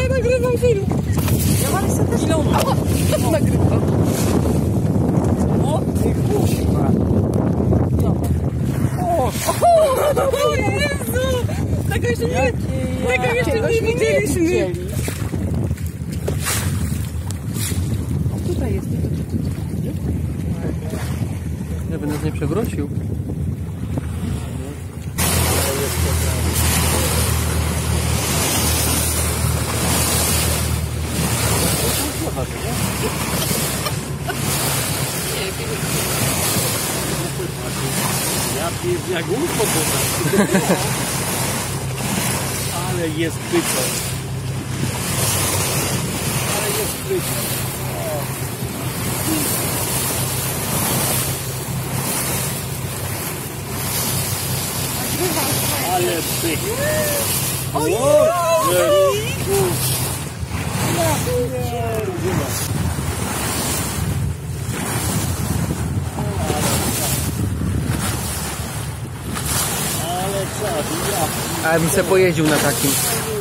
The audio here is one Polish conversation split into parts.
nagrywam film. Ja mam jeszcze też ją. Nagrywam. O, ty kurwa. O Jezu! Tego jeszcze nie widzieliśmy. Tutaj jest. Ja bym nas nie przewrócił. Jak łódko ale jest pyco. Ale jest pyco. Ale pyk. Oj! A ja bym se pojeździł na takim.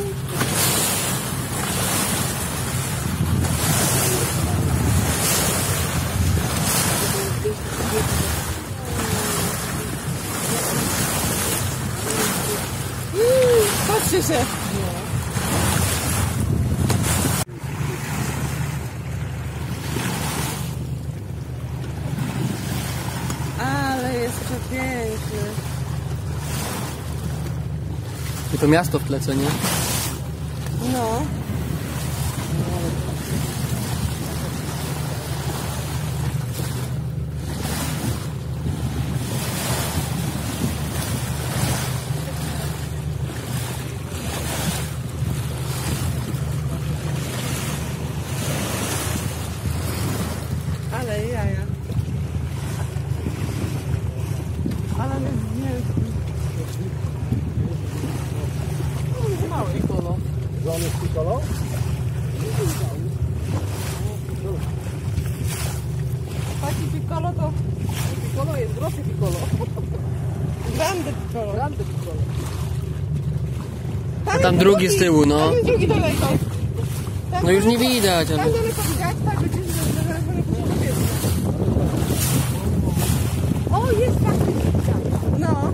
Patrzcie się. Ale jest przepiękny. I to miasto w tle, co nie? No. Ale jaja. Ale nie. Mały piccolo. Żony z piccolo? Taki piccolo to... Piccolo jest groszy piccolo. Grande piccolo. Grande piccolo. A tam drugi z tyłu, no. Tam jest drugi daleko. No już nie widać, ale... Tam daleko widać, tak będzie, że o, jest taki. No.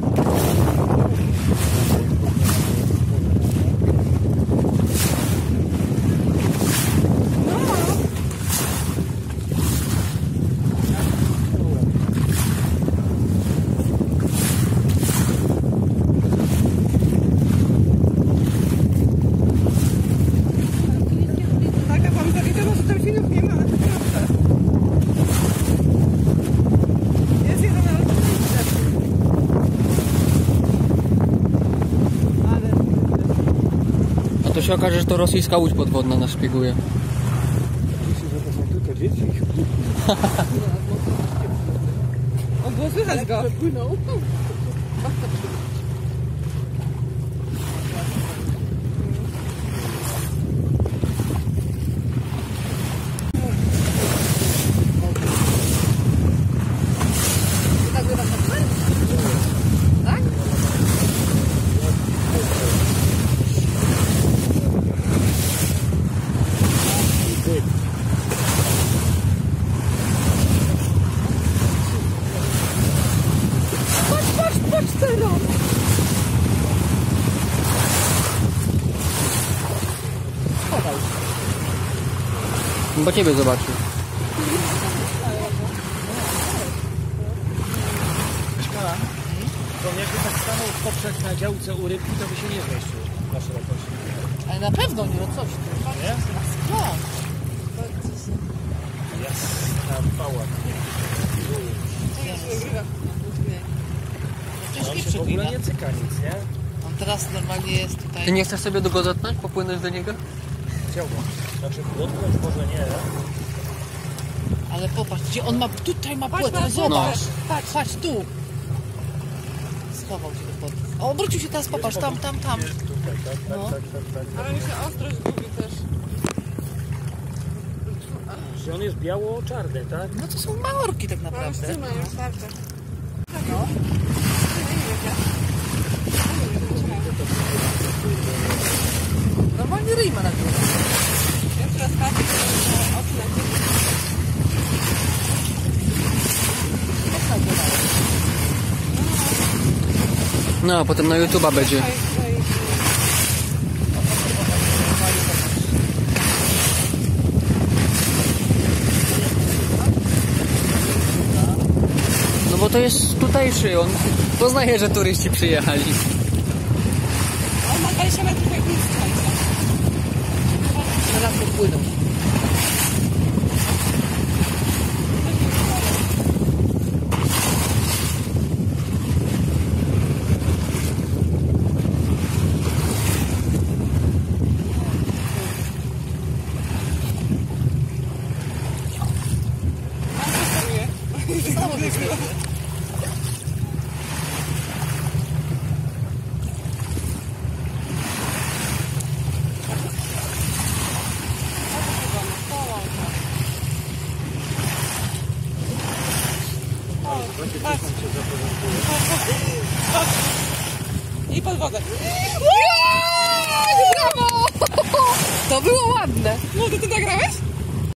To się okaże, że to rosyjska łódź podwodna nas szpieguje. Myślę, że to są tylko dzieci. O, było słychać go. Przepłynął. Tak? Patrz teraz! Bo ciebie zobaczył. To jakby tak stanął poprzek na działce u rybki, to by się nie zmieścił na szerokości. Ale na pewno nie, no coś ty. Nie? Skąd? Jest tam pałak. On się w ogóle nie cyka nic, nie? On teraz normalnie jest tutaj. Ty nie chcesz sobie go dotknąć, popłynąć do niego? Chciałbym. Znaczy dotknąć może nie. Ale popatrz, gdzie on ma, tutaj ma płetwę, zobacz. Patrz, tu. Schował się do wody. O, obrócił się teraz, popatrz, tam. Jest tutaj, tak, No. tak. Ale mi się ostrość gubi też. Że on jest biało-czarny, tak? No to są małorki tak naprawdę. No. Normalnie stoi ma na górze. Ja teraz patrzę, o tyle. No, a potem na YouTube'a będzie. No bo to jest tutejszy, on poznaje, że turyści przyjechali. On ma 20 metrów jak nic, słuchajcie. Zaraz popłyną. Znowu wyśmiewamy. I pod wodę. Brawo! To było ładne. No to ty nagrałeś?